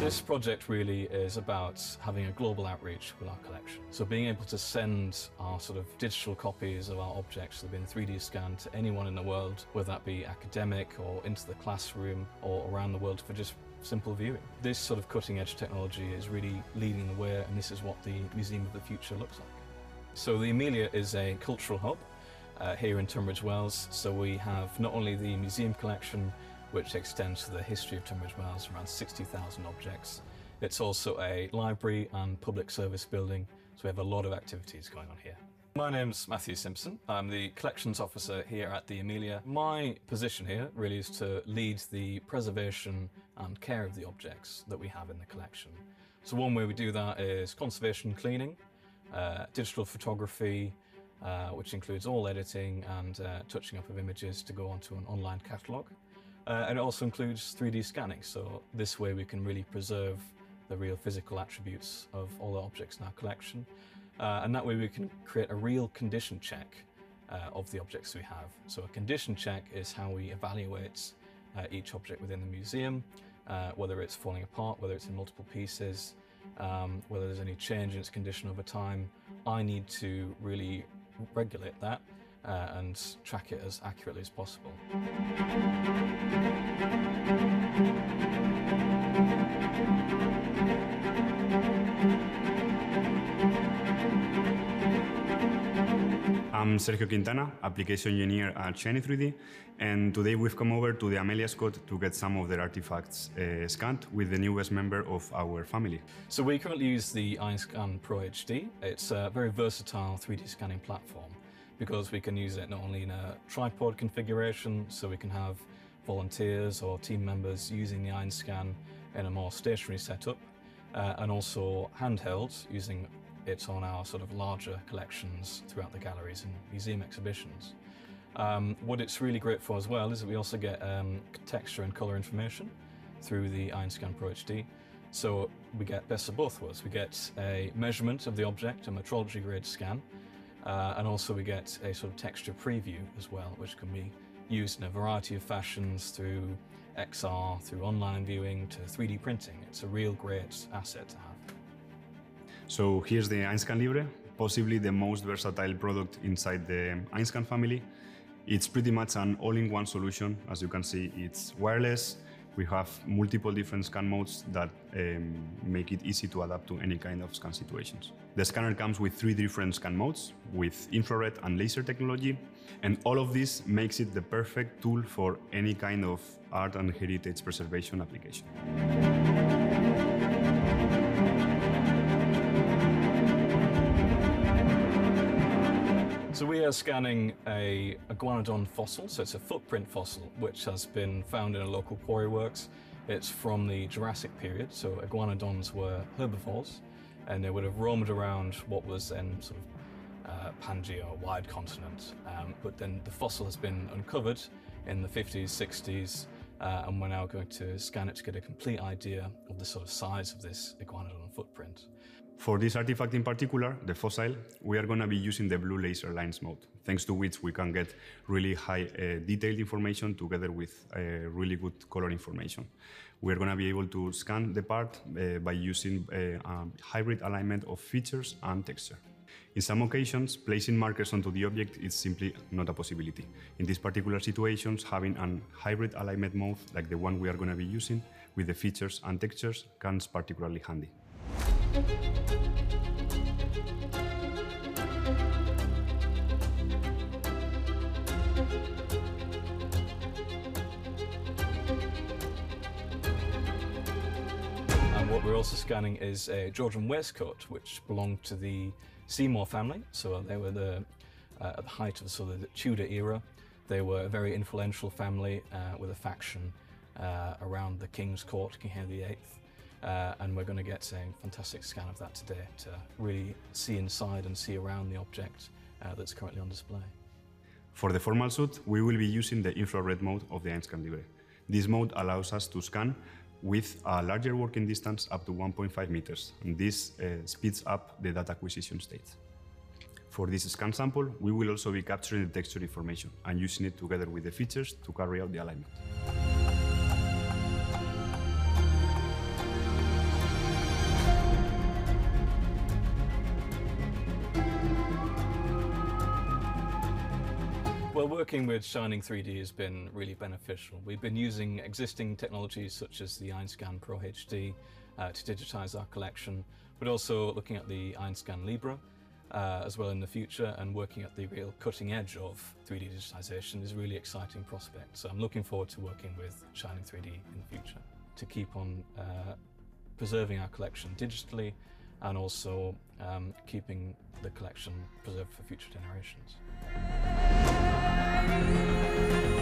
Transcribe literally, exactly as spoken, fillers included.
This project really is about having a global outreach with our collection. So being able to send our sort of digital copies of our objects that have been three D scanned to anyone in the world, whether that be academic or into the classroom or around the world for just simple viewing. This sort of cutting edge technology is really leading the way, and this is what the Museum of the Future looks like. So the Amelia is a cultural hub uh, here in Tunbridge Wells. So we have not only the museum collection, which extends to the history of Tunbridge Wells, around sixty thousand objects. It's also a library and public service building, so we have a lot of activities going on here. My name's Matthew Simpson. I'm the collections officer here at the Amelia. My position here really is to lead the preservation and care of the objects that we have in the collection. So one way we do that is conservation cleaning, uh, digital photography, uh, which includes all editing and uh, touching up of images to go onto an online catalogue. Uh, and it also includes three D scanning, so this way we can really preserve the real physical attributes of all the objects in our collection. Uh, and that way we can create a real condition check uh, of the objects we have. So a condition check is how we evaluate uh, each object within the museum, uh, whether it's falling apart, whether it's in multiple pieces, um, whether there's any change in its condition over time. I need to really regulate that uh, and track it as accurately as possible. I'm Sergio Quintana, application engineer at Shiny three D, and today we've come over to the Amelia Scott to get some of their artifacts uh, scanned with the newest member of our family. So we currently use the EinScan Pro H D. It's a very versatile three D scanning platform because we can use it not only in a tripod configuration, so we can have volunteers or team members using the EinScan in a more stationary setup, uh, and also handheld, using it on our sort of larger collections throughout the galleries and museum exhibitions. Um, what it's really great for as well is that we also get um, texture and colour information through the EinScan Pro H D. So we get best of both worlds. We get a measurement of the object, a metrology grade scan, uh, and also we get a sort of texture preview as well, which can be used in a variety of fashions through X R, through online viewing to three D printing. It's a real great asset to have. So here's the EinScan Libre, possibly the most versatile product inside the EinScan family. It's pretty much an all-in-one solution. As you can see, it's wireless. We have multiple different scan modes that um, make it easy to adapt to any kind of scan situations. The scanner comes with three different scan modes with infrared and laser technology, and all of this makes it the perfect tool for any kind of art and heritage preservation application. So we are scanning a iguanodon fossil, so it's a footprint fossil which has been found in a local quarry works. It's from the Jurassic period, so iguanodons were herbivores and they would have roamed around what was then sort of uh, Pangea, or wide continent. Um, but then the fossil has been uncovered in the fifties, sixties, uh, and we're now going to scan it to get a complete idea of the sort of size of this iguanodon footprint. For this artifact in particular, the fossil, we are going to be using the blue laser lines mode, thanks to which we can get really high uh, detailed information together with uh, really good color information. We are going to be able to scan the part uh, by using uh, a hybrid alignment of features and texture. In some occasions, placing markers onto the object is simply not a possibility. In these particular situations, having a hybrid alignment mode like the one we are going to be using with the features and textures comes particularly handy. And what we're also scanning is a Georgian waistcoat, which belonged to the Seymour family. So they were the, uh, at the height of sort of the Tudor era. They were a very influential family uh, with a faction uh, around the King's Court, King Henry the eighth. Uh, and we're going to get a fantastic scan of that today to really see inside and see around the object uh, that's currently on display. For the formal suit, we will be using the infrared mode of the EinScan Libre. This mode allows us to scan with a larger working distance up to one point five meters, and this uh, speeds up the data acquisition stage. For this scan sample, we will also be capturing the texture information and using it together with the features to carry out the alignment. Well, working with Shining three D has been really beneficial. We've been using existing technologies such as the EinScan Pro H D uh, to digitize our collection, but also looking at the EinScan Libre uh, as well in the future, and working at the real cutting edge of three D digitization is a really exciting prospect. So I'm looking forward to working with Shining three D in the future to keep on uh, preserving our collection digitally and also um, keeping the collection preserved for future generations.